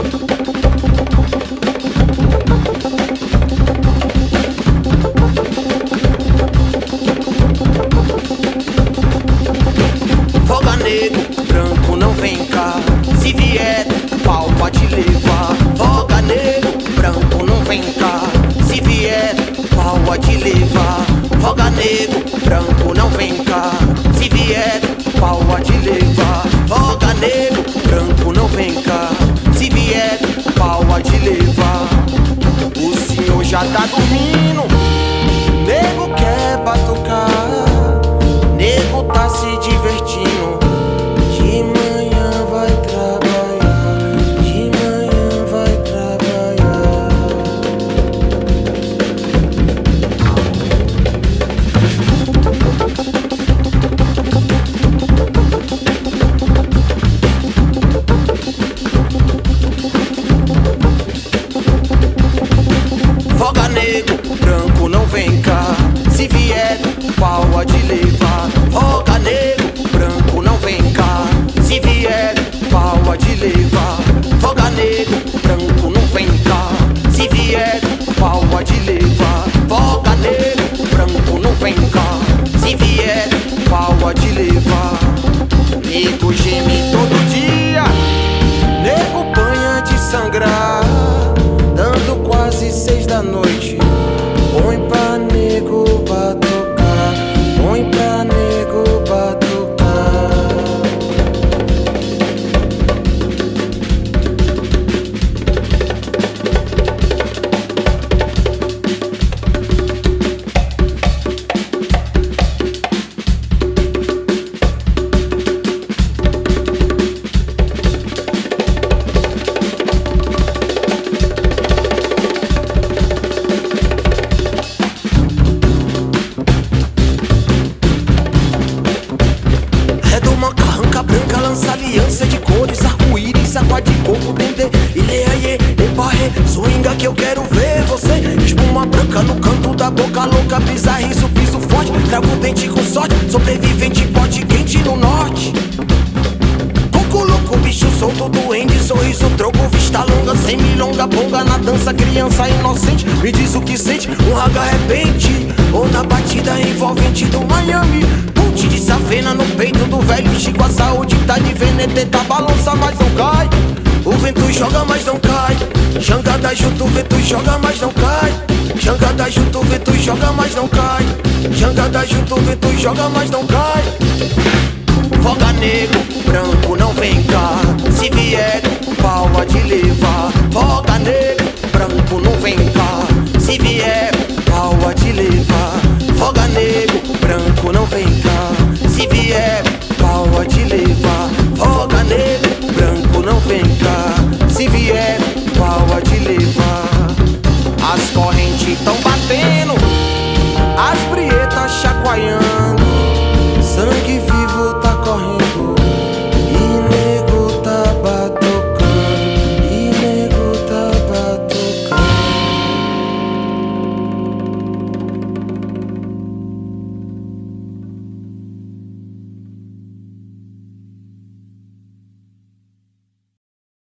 Folga nego, branco não vem cá. Se vier, pau pode levar. Folga nego, branco não vem cá. Se vier, pau pode levar. Folga nego, branco não vem cá. Se vier, pau pode levar. Folga nego, branco não vem cá. Se vier, pau pode levar. O senhor já tá dormindo, nego quer batucar. Nego tá se divertindo, de manhã vai trabalhar, de manhã vai trabalhar. Folga nego, branco não vem cá. Se vier, pau pode levar. Folga nego, branco não vem cá. Se vier, pau pode levar. Folga nego, branco não vem cá. Se vier, pau pode levar. Folga nego, branco não vem cá. Se vier, pau pode levar. Nego geme todo dia, nego banha de sangrar. Dando quase 6 da noite, põe pra nego batucar, põe pra nego batucar. Branca lança aliança de cores, arco-íris, água de coco, dendê, ileaie, eparre, swinga que eu quero ver você. Espuma branca no canto da boca louca, pisa riso, piso forte, trago o dente com sorte, sobrevivente, pote quente no norte. Coco louco, bicho solto, duende, sorriso, troco, vista longa, sem milonga, ponga na dança, criança inocente, me diz o que sente, um raga repente, ou na batida envolvente do Miami. De safena no peito do velho Chico, a saúde tá de veneteta, balança mas não cai. O vento joga mas não cai. Jangada junto, o vento joga mas não cai. Jangada junto, o vento joga mas não cai. Jangada junto, o vento joga mas não cai. Folga nego, branco não vem cá. Se vier, pau pode levar. Folga nego.